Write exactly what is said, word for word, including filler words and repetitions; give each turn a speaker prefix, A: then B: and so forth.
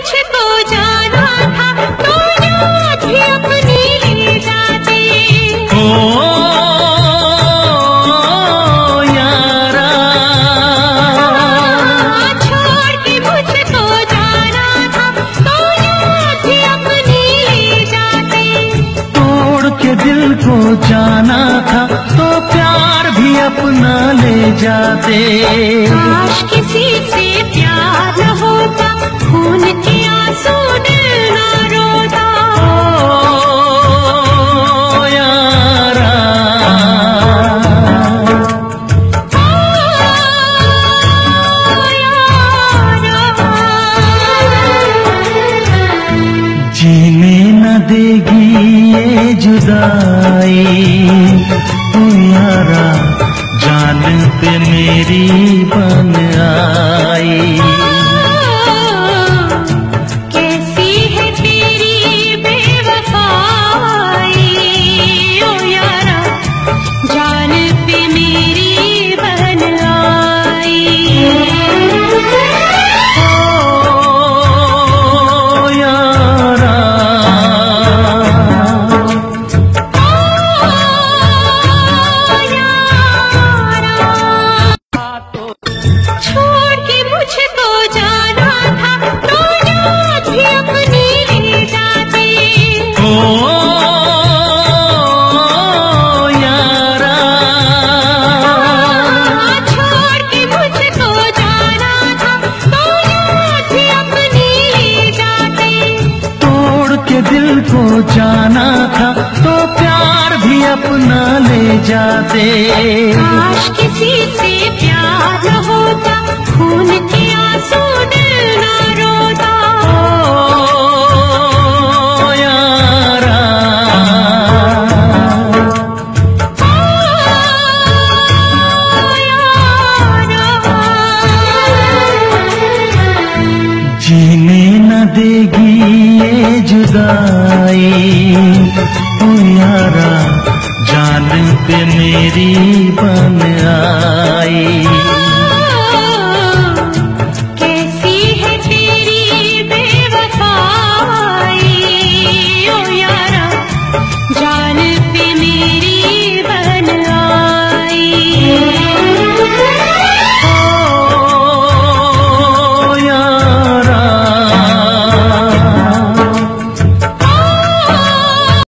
A: मुझको जाना था तो याद भी अपनी ले जाते।
B: ओ यारा,
A: छोड़ के मुझको जाना था तो याद भी अपनी ले जाते।
B: तोड़ के दिल को जाना था तो प्यार भी अपना ले जाते।
A: काश किसी से प्यार न होता, खून के आंसू दिल न रोता।
B: ओ यारा, जीने न देगी ये जुदाई। ओ यारा, जान पे मेरी बन आई।
A: कैसी है तेरी बेवफाई, ओ यारा, जान पे मेरी बन आई।
B: ओ यारा,
A: छोड़ के मुझको जाना था तो याद भी अपनी ले जाते।
B: ओ यारा,
A: छोड़ के मुझको जाना था तो याद भी अपनी ले जाते।
B: तोड़ के दिल को जाना था तो प्यार भी अपना ले जाते।
A: काश किसी से प्यार न होता, खून के आंसू दिल न रोता।
B: ओ यारा, जीने न देगी ये जुदाई। ओ यारा, जान पे मेरी बन आई।